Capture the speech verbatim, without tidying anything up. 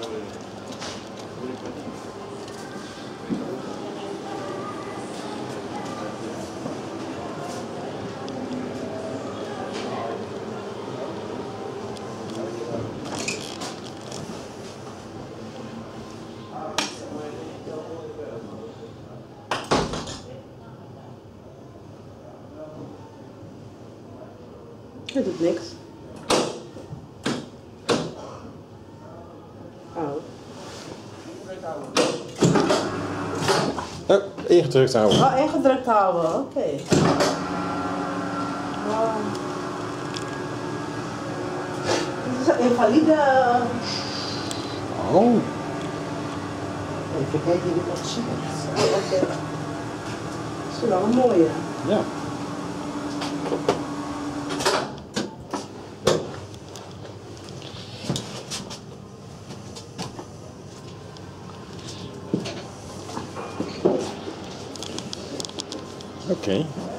Het doet niks. Oh. Oh, ingedrukt houden. Oh, ingedrukt houden, oké. Okay. Wow. Dit is een invalide. Oh. Even kijken wie dat ziet. Oh, oké. Okay. Dat is wel een mooie. Ja. Oké. Okay.